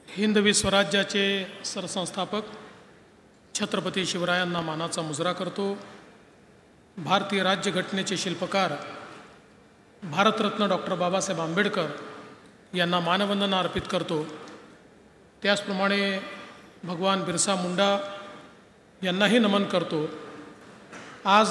हिंदवी स्वराज्याचे सरसंस्थापक छत्रपती शिवरायांना मानाचा मुजरा करतो। भारतीय राज्यघटनेचे शिल्पकार भारतरत्न डॉक्टर बाबासाहेब आंबेडकर यांना मानवंदना अर्पित करतो। त्याचप्रमाणे भगवान बिरसा मुंडा यांनाही नमन करतो। आज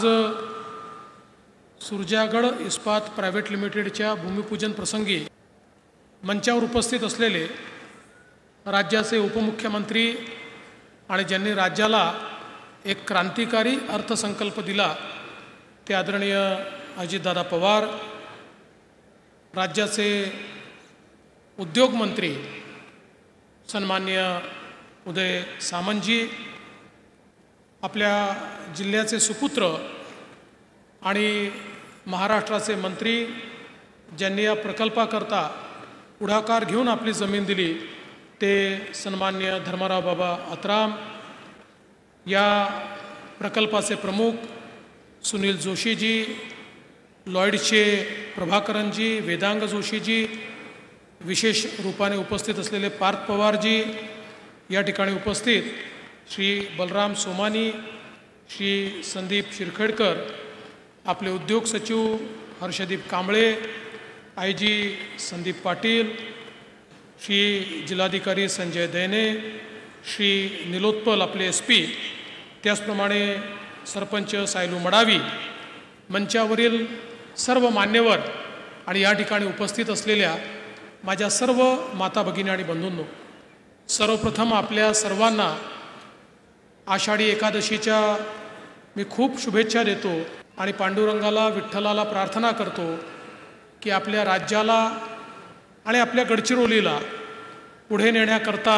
सुरजागड इस्पात प्रायव्हेट लिमिटेडच्या भूमिपूजन प्रसंगी मंचावर उपस्थित असलेले राज्याचे उपमुख्यमंत्री आणि ज्यांनी राज्याला एक क्रांतिकारी अर्थसंकल्प दिला ते आदरणीय अजितदादा पवार, राज्याचे उद्योगमंत्री सन्माननीय उदय सामंतजी, आपल्या जिल्ह्याचे सुपुत्र आणि महाराष्ट्राचे मंत्री ज्यांनी या प्रकल्पाकरता पुढाकार घेऊन आपली जमीन दिली ते सन्माननीय धर्मराव बाबा आत्राम, या प्रकल्पाचे प्रमुख सुनील जोशीजी, लॉयडचे प्रभाकरनजी, वेदांग जोशीजी, विशेष रूपाने उपस्थित असलेले पार्थ पवारजी, या ठिकाणी उपस्थित श्री बलराम सोमानी, श्री संदीप शिरखेडकर, आपले उद्योग सचिव हर्षदीप कांबळे, आयजी संदीप पाटील, श्री जिल्हाधिकारी संजय दैने, श्री निलोत्पल आपले SP, त्याचप्रमाणे सरपंच सायलू मडावी, मंचावरील सर्व मान्यवर आणि या ठिकाणी उपस्थित असलेल्या माझ्या सर्व माता भगिनी आणि बंधूंनो, सर्वप्रथम आपल्या सर्वांना आषाढी एकादशीच्या मी खूप शुभेच्छा देतो आणि पांडुरंगाला विठ्ठलाला प्रार्थना करतो की आपल्या राज्याला आणि आपल्या गडचिरोलीला पुढे नेण्याकरता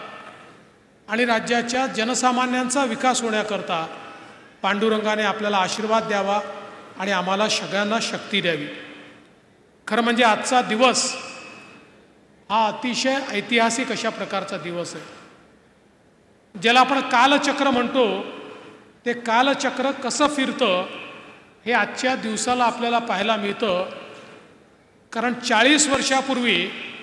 आणि राज्याच्या जनसामान्यांचा विकास होण्याकरता पांडुरंगाने आपल्याला आशीर्वाद द्यावा आणि आम्हाला सगळ्यांना शक्ती द्यावी। खरं म्हणजे आजचा दिवस हा अतिशय ऐतिहासिक अशा प्रकारचा दिवस आहे। ज्याला आपण कालचक्र म्हणतो, ते कालचक्र कसं फिरतं हे आजच्या दिवसाला आपल्याला पाहायला मिळतं। कारण 40 वर्षापूर्वी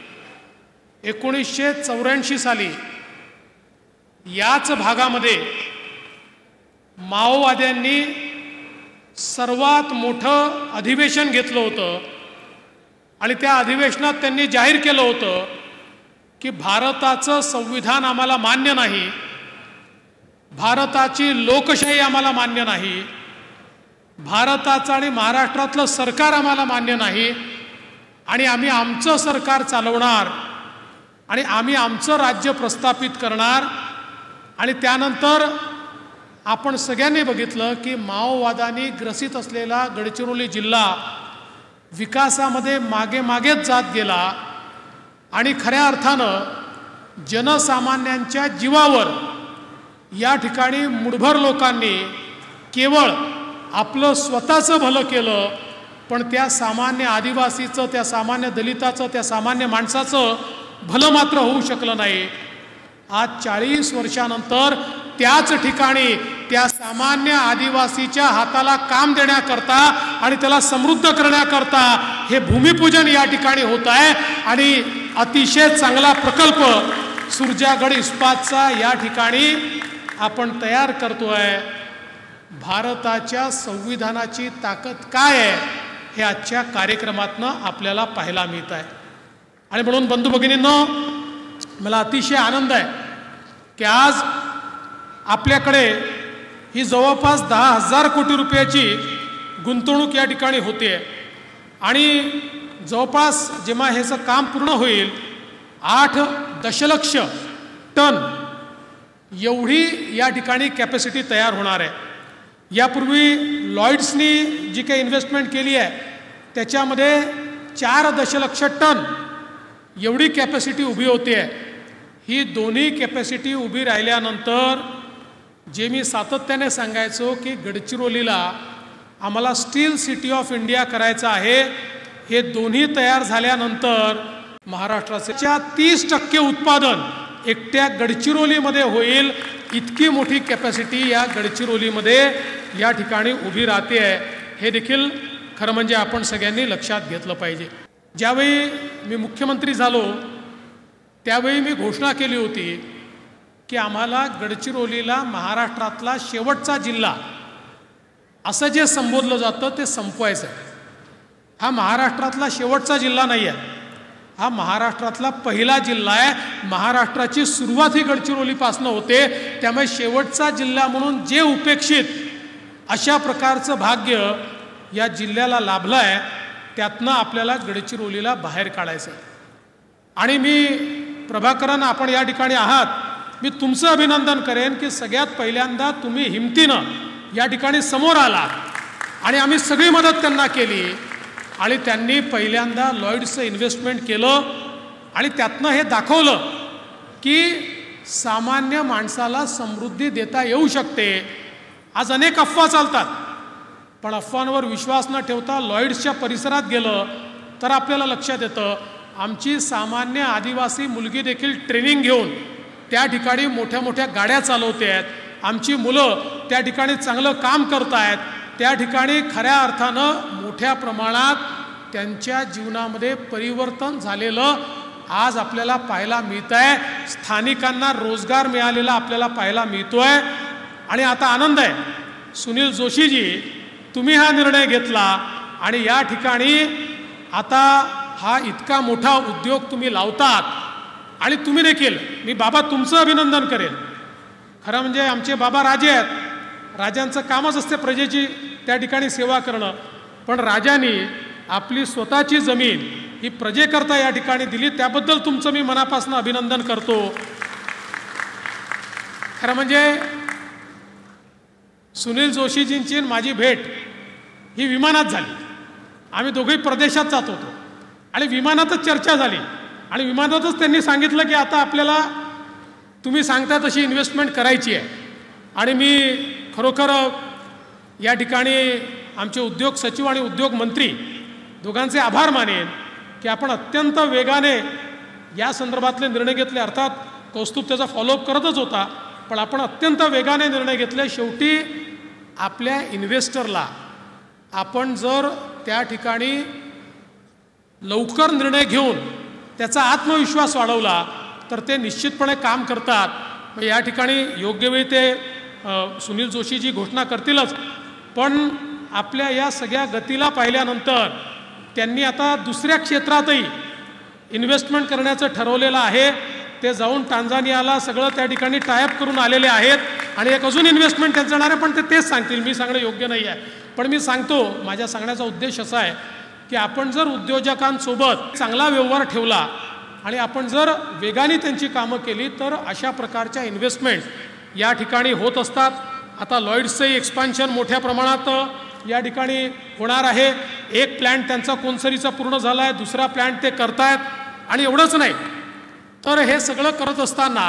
1984 साली याच भागामध्ये माओवाद्यांनी सर्वात मोठं अधिवेशन घेतलं होतं आणि त्या अधिवेशनात त्यांनी जाहीर केलं होतं की भारताचं संविधान आम्हाला मान्य नाही, भारताची लोकशाही आम्हाला मान्य नाही, भारताचं आणि महाराष्ट्रातलं सरकार आम्हाला मान्य नाही आणि आम्ही आमचं सरकार चालवणार आणि आम्ही आमचं राज्य प्रस्थापित करणार। आणि त्यानंतर आपण सगळ्यांनी बघितलं की माओवादांनी ग्रसित असलेला गडचिरोली जिल्हा विकासामध्ये मागे मागेच जात गेला आणि खऱ्या अर्थानं जनसामान्यांच्या जीवावर या ठिकाणी मुठभर लोकांनी केवळ आपलं स्वतःचं भलं केलं, पण त्या सामान्य आदिवासीचं, त्या सामान्य दलिताचं, त्या सामान्य माणसाचं भलं मात्र होऊ शकलं नाही। आज 40 वर्षानंतर त्याच ठिकाणी त्या सामान्य आदिवासीच्या हाताला काम देण्याकरता आणि त्याला समृद्ध करण्याकरता हे भूमिपूजन या ठिकाणी होत आहे आणि अतिशय चांगला प्रकल्प सुरजागड इस्पातचा या ठिकाणी आपण तयार करतोय। भारताच्या संविधानाची ताकद काय आहे हे आजच्या कार्यक्रमातनं आपल्याला पाहायला मिळत आहे। आणि म्हणून बंधू भगिनींनो, मला अतिशय आनंद आहे की आज आपल्याकडे ही जवळपास 10,000 कोटी रुपयाची गुंतवणूक या ठिकाणी होते आणि जवळपास जेव्हा ह्याचं काम पूर्ण होईल 8 दशलक्ष टन एवढी या ठिकाणी कॅपॅसिटी तयार होणार आहे। यापूर्वी लॉयड्सनी जी काही इन्व्हेस्टमेंट केली आहे त्याच्यामध्ये 4 दशलक्ष टन एवढी कॅपॅसिटी उभी होते आहे। ही दोन्ही कॅपॅसिटी उभी राहिल्यानंतर जे मी सातत्याने सांगायचो की गडचिरोलीला आम्हाला स्टील सिटी ऑफ इंडिया करायचं आहे, हे दोन्ही तयार झाल्यानंतर महाराष्ट्राचे 30% उत्पादन एकट्या गडचिरोलीमध्ये होईल। इतकी मोठी कॅपॅसिटी या गडचिरोलीमध्ये या ठिकाणी उभी राहते आहे, हे देखील खरं म्हणजे आपण सगळ्यांनी लक्षात घेतलं पाहिजे। ज्यावेळी मी मुख्यमंत्री झालो त्यावेळी मी घोषणा केली होती की आम्हाला गडचिरोलीला महाराष्ट्रातला शेवटचा जिल्हा असं जे संबोधलं जातं ते संपवायचं आहे. हा महाराष्ट्रातला शेवटचा जिल्हा नाही आहे, हा महाराष्ट्रातला पहिला जिल्हा आहे. महाराष्ट्राची सुरुवात ही गडचिरोलीपासून होते. त्यामुळे शेवटचा जिल्हा म्हणून जे उपेक्षित अशा प्रकारचं भाग्य या जिल्ह्याला लाभलं आहे, त्यातनं आपल्याला गडचिरोलीला बाहेर काढायचं आहे. आणि मी प्रभाकरन, आपण या ठिकाणी आहात, मी तुमचं अभिनंदन करेन की सगळ्यात पहिल्यांदा तुम्ही हिमतीनं या ठिकाणी समोर आलात आणि आम्ही सगळी मदत त्यांना केली आणि त्यांनी पहिल्यांदा लॉईड्सचं इन्व्हेस्टमेंट केलं आणि त्यातनं हे दाखवलं की सामान्य माणसाला समृद्धी देता येऊ शकते. आज अनेक अफवा चालतात, पण अफवांवर विश्वास न ठेवता लॉईड्सच्या परिसरात गेलं तर आपल्याला लक्षात येतं आमची सामान्य आदिवासी मुलगी देखील ट्रेनिंग घेऊन त्या ठिकाणी मोठ्या मोठ्या गाड्या चालवते आहेत. आमची मुलं त्या ठिकाणी चांगलं काम करत आहेत. त्या ठिकाणी खऱ्या अर्थानं मोठ्या प्रमाणात त्यांच्या जीवनामध्ये परिवर्तन झालेलं आज आपल्याला पाहायला मिळत आहे. स्थानिकांना रोजगार मिळालेला आपल्याला पाहायला मिळतोय. आणि आता आनंद आहे, सुनील जोशीजी, तुम्ही हा निर्णय घेतला आणि या ठिकाणी आता हा इतका मोठा उद्योग तुम्ही लावतात. आणि तुम्ही देखील, मी बाबा तुमचं अभिनंदन करेन. खरं म्हणजे आमचे बाबा राजे आहेत, राजांचं कामच असते प्रजेची त्या ठिकाणी सेवा करणं. पण राजांनी आपली स्वतःची जमीन ही प्रजेकरता या ठिकाणी दिली, त्याबद्दल तुमचं मी मनापासून अभिनंदन करतो. खरं म्हणजे सुनील जोशीजींची माझी भेट ही विमानात झाली. आम्ही दोघेही प्रदेशात जात होतो आणि विमानातच चर्चा झाली आणि विमानातच त्यांनी सांगितलं की आता आपल्याला तुम्ही सांगता तशी इन्व्हेस्टमेंट करायची आहे. आणि मी खरोखर या ठिकाणी आमचे उद्योग सचिव आणि उद्योग मंत्री दोघांचे आभार मानेन की आपण अत्यंत वेगाने या संदर्भातले निर्णय घेतले. अर्थात कौस्तुभ त्याचा फॉलोअप करतच होता, पण आपण अत्यंत वेगाने निर्णय घेतले. शेवटी आपल्या इन्व्हेस्टरला आपण जर त्या ठिकाणी लवकर निर्णय घेऊन त्याचा आत्मविश्वास वाढवला तर ते निश्चितपणे काम करतात. मग या ठिकाणी योग्य वेळी ते सुनील जोशीजी घोषणा करतीलच, पण आपल्या या सगळ्या गतीला पाहिल्यानंतर त्यांनी आता दुसऱ्या क्षेत्रातही इन्व्हेस्टमेंट करण्याचं ठरवलेलं आहे. ते जाऊन टांझानियाला सगळं त्या ठिकाणी टायअप करून आलेले आहेत आणि एक अजून इन्व्हेस्टमेंट त्यांचं येणार आहे, पण ते तेच सांगतील, मी सांगणं योग्य नाही आहे. पण मी सांगतो, माझ्या सांगण्याचा उद्देश असा आहे की आपण जर उद्योजकांसोबत चांगला व्यवहार ठेवला आणि आपण जर वेगाने त्यांची कामं केली तर अशा प्रकारच्या इन्व्हेस्टमेंट या ठिकाणी होत असतात. आता लॉईड्सचंही एक्सपान्शन मोठ्या प्रमाणात या ठिकाणी होणार आहे. एक प्लॅन्ट त्यांचा कोनसरीचा पूर्ण झाला आहे, दुसरा प्लॅन्ट ते करतायत. आणि एवढंच नाही तर हे सगळं करत असताना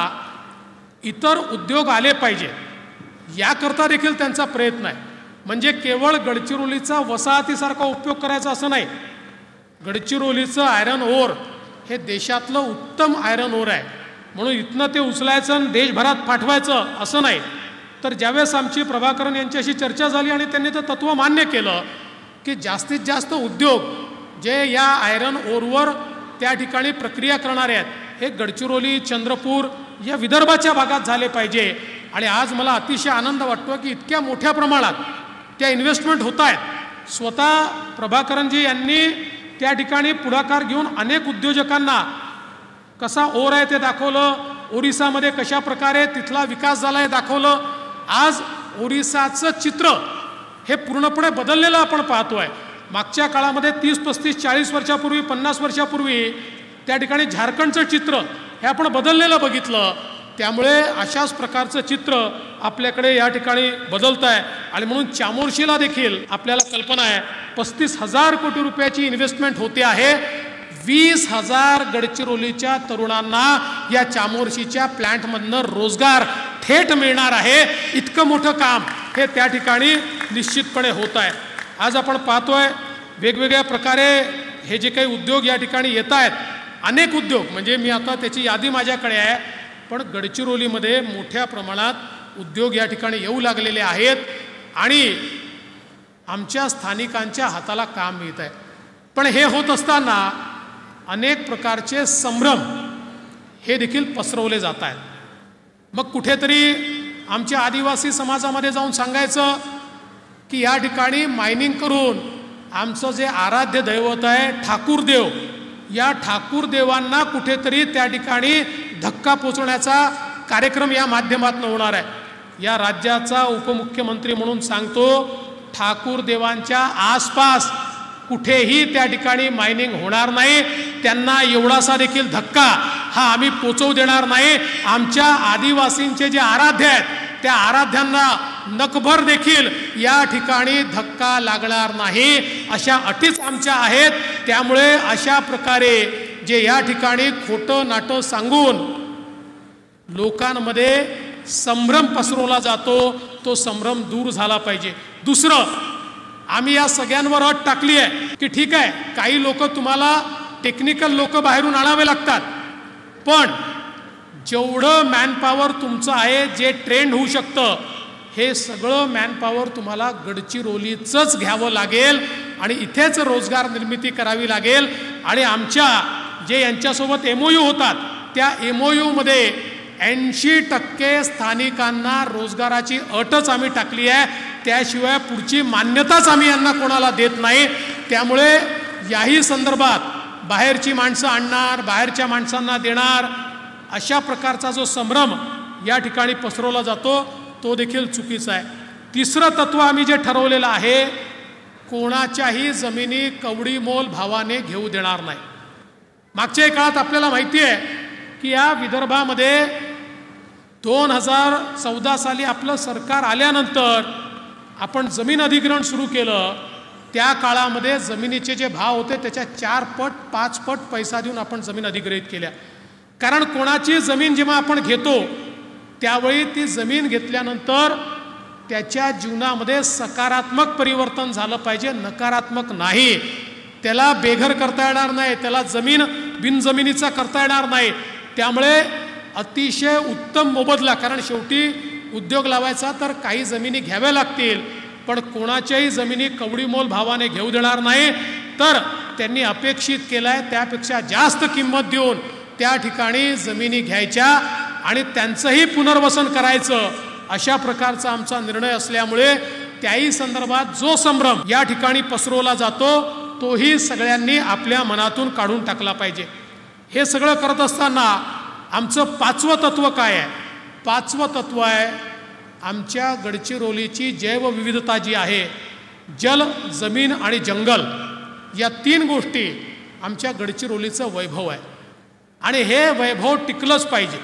इतर उद्योग आले पाहिजे याकरता देखील त्यांचा प्रयत्न आहे. म्हणजे केवळ गडचिरोलीचा वसाहतीसारखा उपयोग करायचा असं नाही. गडचिरोलीचं आयरन ओर हे देशातलं उत्तम आयरन ओर आहे, म्हणून इथनं ते उचलायचं आणि देशभरात पाठवायचं असं नाही. तर ज्यावेळेस आमची प्रभाकरन यांच्याशी चर्चा झाली आणि त्यांनी ते तत्त्व मान्य केलं की जास्तीत जास्त उद्योग जे या आयरन ओरवर त्या ठिकाणी प्रक्रिया करणारे आहेत हे गडचिरोली, चंद्रपूर या विदर्भाच्या भागात झाले पाहिजे. आणि आज मला अतिशय आनंद वाटतो की इतक्या मोठ्या प्रमाणात त्या इन्व्हेस्टमेंट होत आहेत. स्वतः प्रभाकरनजी यांनी त्या ठिकाणी पुढाकार घेऊन अनेक उद्योजकांना कसा ओर आहे ते दाखवलं. ओरिसामध्ये कशा प्रकारे तिथला विकास झाला आहे दाखवलं. आज ओरिसाचं चित्र हे पूर्णपणे बदललेलं आपण पाहतोय. मागच्या काळामध्ये 30, 35, 40 वर्षापूर्वी, 50 वर्षापूर्वी त्या ठिकाणी झारखंडचं चित्र हे आपण बदललेलं बघितलं. त्यामुळे अशाच प्रकारचं चित्र आपल्याकडे या ठिकाणी बदलत आहे. आणि म्हणून चामोर्शीला देखील आपल्याला कल्पना आहे 35,000 कोटी रुपयाची इन्व्हेस्टमेंट होते आहे. 20,000 गडचिरोलीच्या तरुणांना या चामोर्शीच्या प्लॅन्टमधनं रोजगार थेट मिळणार आहे. इतकं मोठं काम हे त्या ठिकाणी निश्चितपणे होत आहे. आज आपण पाहतोय वेगवेगळ्या प्रकारे हे जे काही उद्योग या ठिकाणी येत आहेत, अनेक उद्योग, म्हणजे मी आता त्याची यादी माझ्याकडे आहे, पण गडचिरोलीमध्ये मोठ्या प्रमाणात उद्योग या ठिकाणी येऊ लागलेले आहेत आणि आमच्या स्थानिकांच्या हाताला काम मिळत आहे. पण हे होत असताना अनेक प्रकारचे संभ्रम हे देखील पसरवले जात आहेत. मग कुठेतरी आमच्या आदिवासी समाजामध्ये जाऊन सांगायचं की या ठिकाणी मायनिंग करून आमचं जे आराध्य दैवत आहे ठाकूर देव, या ठाकूर देवांना कुठेतरी त्या ठिकाणी धक्का पोचवण्याचा कार्यक्रम या माध्यमातून होणार आहे. या राज्याचा उपमुख्यमंत्री म्हणून सांगतो, ठाकूर देवांच्या आसपास कुठेही त्या ठिकाणी मायनिंग होणार नाही. त्यांना एवढासा देखील धक्का हा आम्ही पोचवू देणार नाही. आमच्या आदिवासींचे जे आराध्य आहेत त्या आराध्यांना नकभर देखील या ठिकाणी धक्का लागणार नाही, अशा अटीच आमच्या आहेत. त्यामुळे अशा प्रकारे जे या ठिकाणी खोटं नाटं सांगून लोकांमध्ये संभ्रम पसरवला जातो, तो संभ्रम दूर झाला पाहिजे. दुसरं, आम्ही या सगळ्यांवर अट टाकली आहे की ठीक आहे, काही लोक तुम्हाला टेक्निकल लोक बाहेरून आणावे लागतात, पण जेवढं मॅनपॉवर तुमचं आहे, जे ट्रेंड होऊ शकतं, हे सगळं मॅनपॉवर तुम्हाला गडचिरोलीचंच घ्यावं लागेल आणि इथेच रोजगार निर्मिती करावी लागेल. आणि आमच्या जे यांच्यासोबत MOU होतात त्या MOUमध्ये 80% स्थानिकांना रोजगाराची अटच आम्ही टाकली आहे. त्याशिवाय पुढची मान्यताच आम्ही यांना कोणाला देत नाही. त्यामुळे याही संदर्भात बाहेरची माणसं आणणार, बाहेरच्या माणसांना देणार, अशा प्रकारचा जो संभ्रम या ठिकाणी पसरवला जातो तो देखील चुकीचा आहे. तिसरं तत्व आम्ही जे ठरवलेलं आहे, कोणाच्याही जमिनी कवडी मोल भावाने घेऊ देणार नाही. मागच्या काळात आपल्याला माहिती आहे की या विदर्भामध्ये 2014 साली आपलं सरकार आल्यानंतर आपण जमीन अधिग्रहण सुरू केलं. त्या काळामध्ये जमिनीचे जे भाव होते त्याच्या 4 पट 5 पट पैसा देऊन आपण जमीन अधिग्रहित केल्या. कारण कोणाची जमीन जेव्हा आपण घेतो त्यावेळी ती जमीन घेतल्यानंतर त्याच्या जीवनामध्ये सकारात्मक परिवर्तन झालं पाहिजे, नकारात्मक नाही. त्याला बेघर करता येणार नाही, त्याला बिनजमिनीचा करता येणार नाही. त्यामुळे अतिशय उत्तम मोबदला, कारण शेवटी उद्योग लावायचा तर काही जमिनी घ्याव्या लागतील, पण कोणाच्याही जमिनी कवडीमोल भावाने घेऊ देणार नाही. तर त्यांनी अपेक्षित केलं आहे त्यापेक्षा जास्त किंमत देऊन त्या ठिकाणी जमिनी घ्यायच्या आणि त्यांचंही पुनर्वसन करायचं, अशा प्रकारचा आमचा निर्णय असल्यामुळे त्याही संदर्भात जो संभ्रम या ठिकाणी पसरवला जातो तोही सगळ्यांनी आपल्या मनातून काढून टाकला पाहिजे. हे सगळं करत असताना आमचं 5वं तत्व काय आहे? 5वं तत्व आहे आमच्या गडचिरोलीची जैवविविधता जी आहे, जल, जमीन आणि जंगल, या 3 गोष्टी आमच्या गडचिरोलीचं वैभव आहे आणि हे वैभव टिकलंच पाहिजे.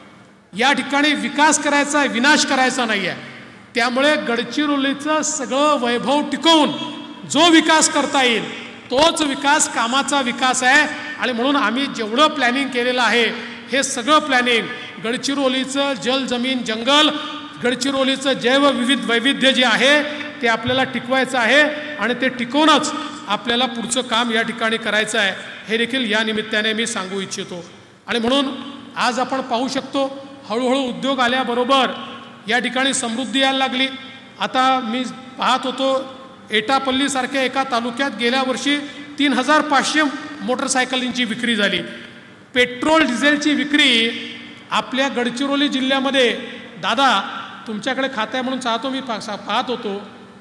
या ठिकाणी विकास करायचा आहे, विनाश करायचा नाही आहे. त्यामुळे गडचिरोलीचं सगळं वैभव टिकवून जो विकास करता येईल तोच विकास कामाचा विकास आहे. आणि म्हणून आम्ही जेवढं प्लॅनिंग केलेलं आहे हे सगळं प्लॅनिंग गडचिरोलीचं जल, जमीन, जंगल, गडचिरोलीचं वैविध्य जे आहे ते आपल्याला टिकवायचं आहे आणि ते टिकवूनच आपल्याला पुढचं काम या ठिकाणी करायचं आहे, हे देखील या निमित्ताने मी सांगू इच्छितो. आणि म्हणून आज आपण पाहू शकतो हळूहळू उद्योग आल्याबरोबर या ठिकाणी समृद्धी यायला लागली. आता मी पाहत होतो एटापल्लीसारख्या एका तालुक्यात गेल्या वर्षी 3500 मोटरसायकलींची विक्री झाली. पेट्रोल डिझेलची विक्री आपल्या गडचिरोली जिल्ह्यामध्ये, दादा तुमच्याकडे खातं आहे म्हणून चाहतो, मी पाहत होतो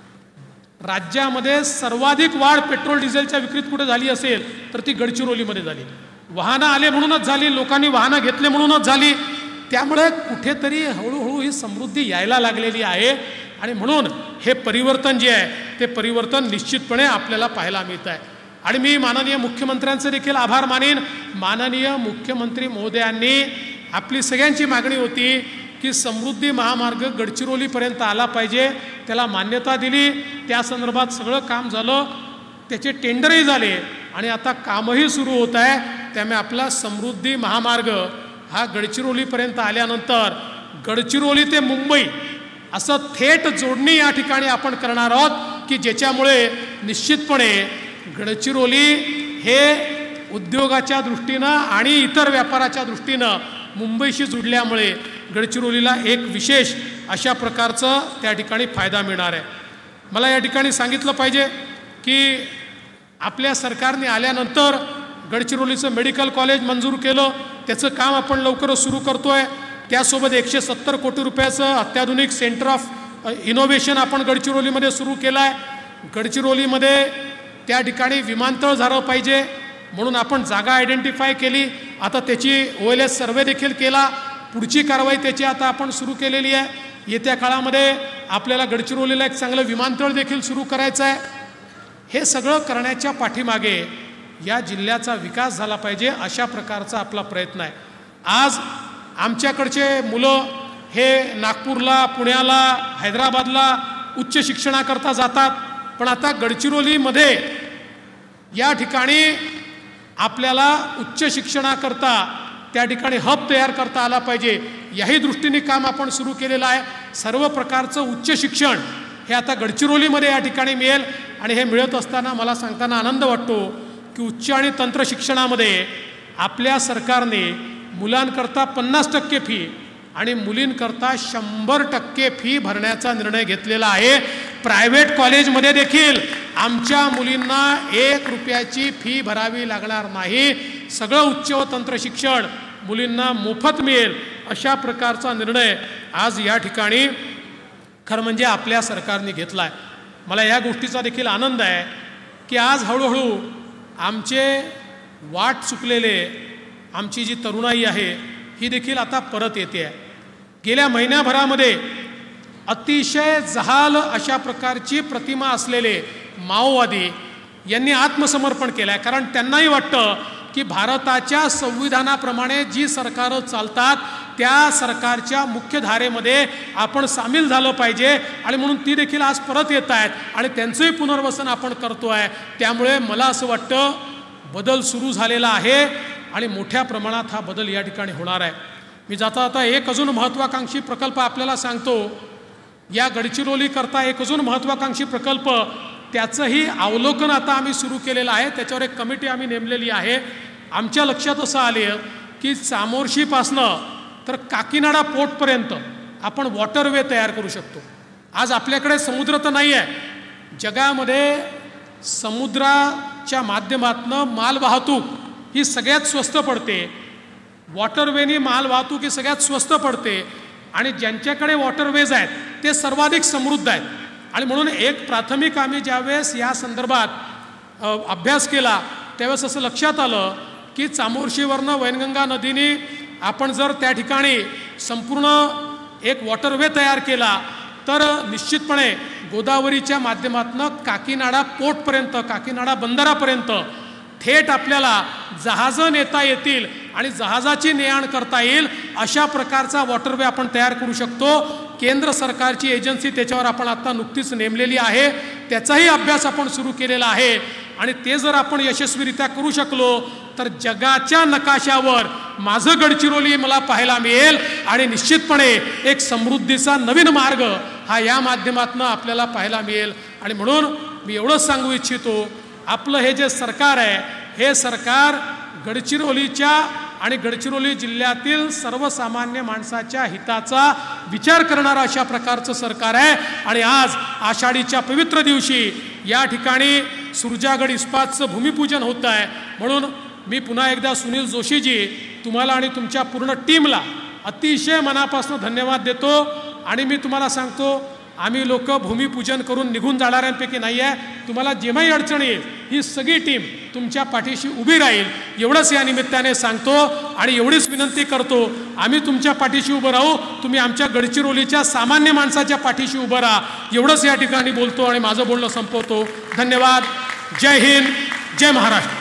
राज्यामध्ये सर्वाधिक वाढ पेट्रोल डिझेलच्या विक्रीत कुठे झाली असेल तर ती गडचिरोलीमध्ये झाली. वाहनं आले म्हणूनच झाली, लोकांनी वाहनं घेतले म्हणूनच झाली. त्यामुळे कुठेतरी हळूहळू ही समृद्धी यायला लागलेली आहे आणि म्हणून हे परिवर्तन जे आहे ते परिवर्तन निश्चितपणे आपल्याला पाहायला मिळत आहे. आणि मी माननीय मुख्यमंत्र्यांचे देखील आभार मानेन. माननीय मुख्यमंत्री महोदयांनी, आपली सगळ्यांची मागणी होती की समृद्धी महामार्ग गडचिरोलीपर्यंत आला पाहिजे, त्याला मान्यता दिली, त्या संदर्भात सगळं काम झालं, त्याचे टेंडरही झाले आणि आता कामही सुरू होत आहे. त्यामुळे आपला समृद्धी महामार्ग हा गडचिरोलीपर्यंत आल्यानंतर गडचिरोली ते मुंबई असं थेट जोडणी या ठिकाणी आपण करणार आहोत की ज्याच्यामुळे निश्चितपणे गडचिरोली हे उद्योगाच्या दृष्टीनं आणि इतर व्यापाराच्या दृष्टीनं मुंबईशी जुडल्यामुळे गडचिरोलीला एक विशेष अशा प्रकारचं त्या ठिकाणी फायदा मिळणार आहे. मला या ठिकाणी सांगितलं पाहिजे की आपल्या सरकारने आल्यानंतर गडचिरोलीचं मेडिकल कॉलेज मंजूर केलं, त्याचं काम आपण लवकरच सुरू करतोय. त्यासोबत 170 कोटी रुपयाचं अत्याधुनिक सेंटर ऑफ इनोव्हेशन आपण गडचिरोलीमध्ये सुरू केलं आहे. गडचिरोलीमध्ये त्या ठिकाणी विमानतळ झालं पाहिजे म्हणून आपण जागा आयडेंटिफाय केली. आता त्याची OLS सर्वे देखील केला. पुढची कारवाई त्याची आता आपण सुरू केलेली आहे. येत्या काळामध्ये आपल्याला गडचिरोलीला एक चांगलं विमानतळ देखील सुरू करायचं आहे. हे सगळं करण्याच्या पाठीमागे या जिल्ह्याचा विकास झाला पाहिजे अशा प्रकारचा आपला प्रयत्न आहे. आज आमच्याकडचे मुलं हे नागपूरला, पुण्याला, हैदराबादला उच्च शिक्षणाकरता जातात, पण आता गडचिरोलीमध्ये या ठिकाणी आपल्याला उच्च शिक्षणाकरता त्या ठिकाणी हब तयार करता आला पाहिजे. याही दृष्टीने काम आपण सुरू केलेलं आहे. सर्व प्रकारचं उच्च शिक्षण हे आता गडचिरोलीमध्ये या ठिकाणी मिळेल आणि हे मिळत असताना मला सांगताना आनंद वाटतो की उच्च आणि तंत्र शिक्षणामध्ये आपल्या सरकारने मुलांकरता 50% फी आणि मुलींकरता 100% फी भरण्याचा निर्णय घेतलेला आहे. प्रायव्हेट कॉलेजमध्ये देखील आमच्या मुलींना 1 रुपयाची फी भरावी लागणार नाही. सगळं उच्च व तंत्र शिक्षण मुलींना मोफत मिळेल अशा प्रकारचा निर्णय आज या ठिकाणी खरं म्हणजे आपल्या सरकारने घेतला आहे. मला या गोष्टीचा देखील आनंद आहे की आज हळूहळू आमचे वाट चुकलेले आमची जी तरुणाई आहे ही देखील आता परत येते आहे. गेल्या महिन्याभरामध्ये अतिशय जहाल अशा प्रकारची प्रतिमा असलेले माओवादी यांनी आत्मसमर्पण केलं आहे. कारण त्यांनाही वाटतं की भारताच्या संविधानाप्रमाणे जी सरकारं चालतात त्या सरकारच्या मुख्य धारेमध्ये आपण सामील झालं पाहिजे आणि म्हणून ती देखील आज परत येत आहेत आणि त्यांचंही पुनर्वसन आपण करतो आहे. त्यामुळे मला असं वाटतं बदल सुरू झालेला आहे आणि मोठ्या प्रमाणात हा बदल या ठिकाणी होणार आहे. मी जाता जाता एक अजून महत्त्वाकांक्षी प्रकल्प आपल्याला सांगतो. या गडचिरोलीकरता एक अजून महत्त्वाकांक्षी प्रकल्प त्याचंही अवलोकन आता आम्ही सुरू केलेलं आहे. त्याच्यावर एक कमिटी आम्ही नेमलेली आहे. आमच्या लक्षात असं आलं की चामोर्शीपासनं तर काकीनाडा पोर्टपर्यंत आपण वॉटरवे तयार करू शकतो. आज आपल्याकडे समुद्र तर नाही आहे. जगामध्ये समुद्राच्या माध्यमातून मालवाहतूक ही सगळ्यात स्वस्त पडते. वॉटरवेनी मालवाहतूक ही सगळ्यात स्वस्त पडते आणि ज्यांच्याकडे वॉटरवेज आहेत ते सर्वाधिक समृद्ध आहेत. आणि म्हणून एक प्राथमिक आम्ही ज्यावेळेस या संदर्भात अभ्यास केला त्यावेळेस असं लक्षात आलं की चामोर्शीवरनं वैनगंगा नदीने आपण जर त्या ठिकाणी संपूर्ण एक वॉटरवे तयार केला तर निश्चितपणे गोदावरीच्या माध्यमातून काकीनाडा पोर्टपर्यंत, काकीनाडा बंदरापर्यंत थेट आपल्याला जहाजं नेता येतील आणि जहाजाची ने-आण करता येईल अशा प्रकारचा वॉटरवे आपण तयार करू शकतो. केंद्र सरकारची एजन्सी त्याच्यावर आपण आता नुकतीच नेमलेली आहे. त्याचाही अभ्यास आपण सुरू केलेला आहे आणि ते जर आपण यशस्वीरित्या करू शकलो तर जगाच्या नकाशावर माझं गडचिरोली मला पाहायला मिळेल आणि निश्चितपणे एक समृद्धीचा नवीन मार्ग हा या माध्यमातून आपल्याला पाहायला मिळेल. आणि म्हणून मी एवढंच सांगू इच्छितो, आपलं हे जे सरकार आहे हे सरकार गडचिरोलीच्या आणि गडचिरोली जिल्ह्यातील सर्वसामान्य माणसाच्या हिताचा विचार करणारं अशा प्रकारचं सरकार आहे. आणि आज आषाढीच्या पवित्र दिवशी या ठिकाणी सुरजागड इस्पातचं भूमिपूजन होत आहे. म्हणून मी पुन्हा एकदा सुनील जोशीजी तुम्हाला आणि तुमच्या पूर्ण टीमला अतिशय मनापासून धन्यवाद देतो. आणि मी तुम्हाला सांगतो आम्ही लोक भूमिपूजन करून निघून जाणाऱ्यांपैकी नाही आहे. तुम्हाला जेव्हाही अडचण येईल ही सगळी टीम तुमच्या पाठीशी उभी राहील एवढंच या निमित्ताने सांगतो आणि एवढीच विनंती करतो, आम्ही तुमच्या पाठीशी उभं राहू, तुम्ही आमच्या गडचिरोलीच्या सामान्य माणसाच्या पाठीशी उभं राहा एवढंच या ठिकाणी बोलतो आणि माझं बोलणं संपवतो. धन्यवाद. जय हिंद, जय महाराष्ट्र.